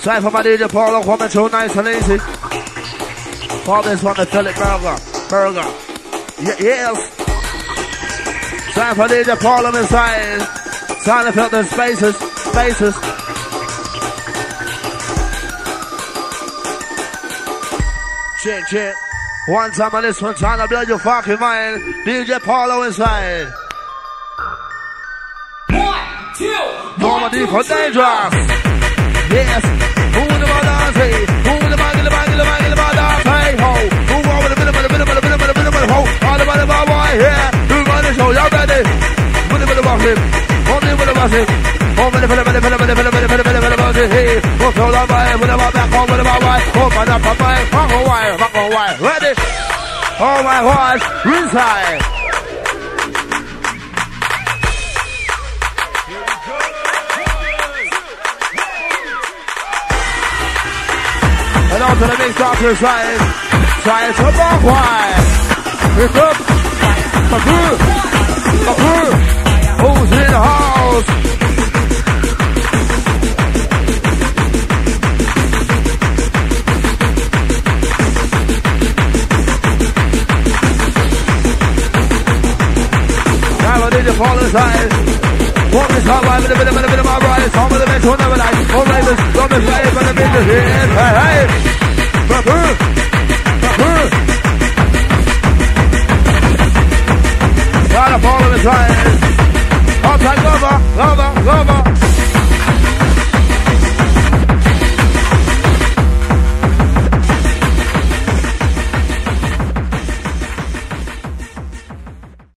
Time for my DJ Paulo coming through nice and easy. For this one, the Philip Burger. Yes. Time for DJ Paulo inside. Time to fill the spaces. Check. One time on this one, trying to blow your fucking mind. DJ Paulo inside. 1, 2, Normandy for dangerous. Yes. Who the mother say? Who the bag in the mother say? Ho. Who over the middle ho? All the mother boy here. Who run the show? Y'all ready? With the box him. Only with the box him. Over the middle. Hey. Go throw the boy with the back home with the boy. Open up a boy. Fuck on wire. Ready? Oh my gosh. Inside. And on to the big doctor side. Side to back wide. Pick up. Who's in the house? Now I need to fall inside. Walk this hard line with a bit of my ride. Some of the men who never like. All ravens, don't be afraid, but the business here. Hey. Gotta follow the sign. Outside lover.